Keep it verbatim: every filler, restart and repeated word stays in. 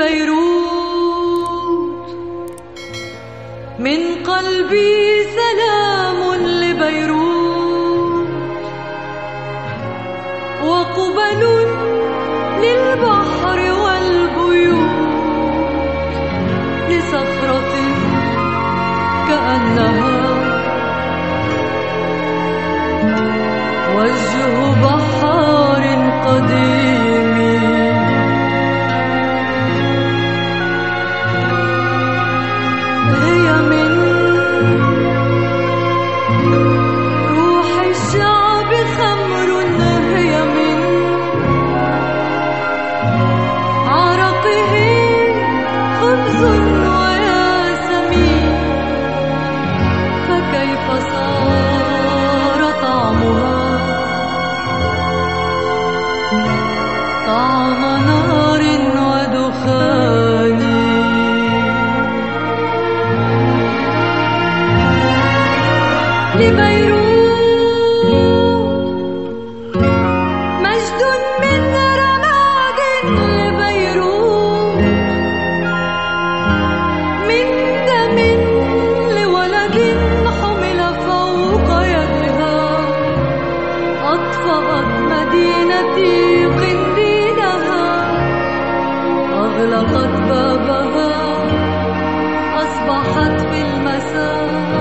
لبيروت، من قلبي سلام لبيروت، وقبل للبحر والبيوت، لصخرة كأنها وجه بحار قديم. هي من روح الشعب خمر، هي من عرقه خبز وياسمين، فكيف صار طعمها طعم نار ودخان. لبيروت مجد من رماد، لبيروت من دم لولد حمل فوق يدها، أطفأت مدينتي قنديلها، أغلقت بابها، أصبحت في المساء